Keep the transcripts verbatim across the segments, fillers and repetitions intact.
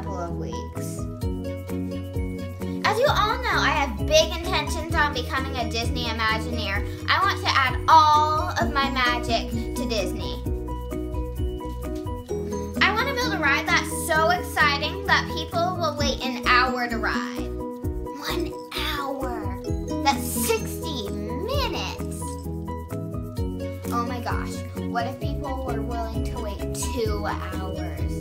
couple of weeks. As you all know, I have big intentions on becoming a Disney Imagineer. I want to add all of my magic to Disney. I want to build a ride that's so exciting that people will wait an hour to ride. One hour. That's sixty minutes. Oh my gosh. What if people were willing to wait two hours?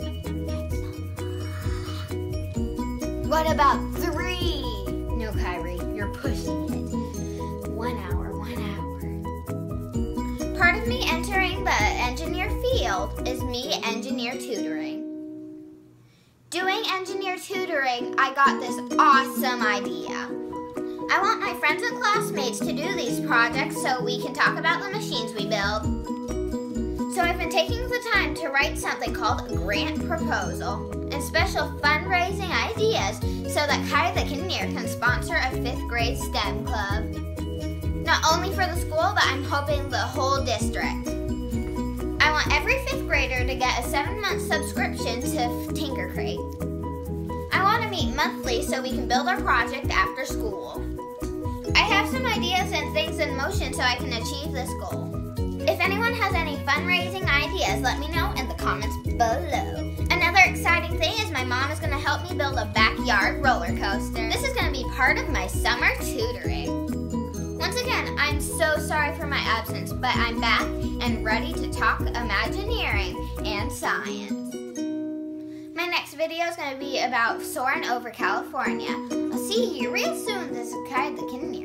What about three? No, Kyrie, you're pushing it. One hour, one hour. Part of me entering the engineer field is me engineer tutoring. Doing engineer tutoring, I got this awesome idea. I want my friends and classmates to do these projects so we can talk about the machines we build. So I've been taking the time to write something called a grant proposal and special fundraising ideas so that Kai the Kinnear can sponsor a fifth grade STEM club. Not only for the school, but I'm hoping the whole district. I want every fifth grader to get a seven month subscription to Tinker Crate. I want to meet monthly so we can build our project after school. I have some ideas and things in motion so I can achieve this goal. If anyone has any fundraising ideas, let me know in the comments below. Another exciting thing is my mom is going to help me build a backyard roller coaster. This is going to be part of my summer tutoring. Once again, I'm so sorry for my absence, but I'm back and ready to talk Imagineering and science. My next video is going to be about soaring over California. I'll see you real soon. This is Kai the Kinnear.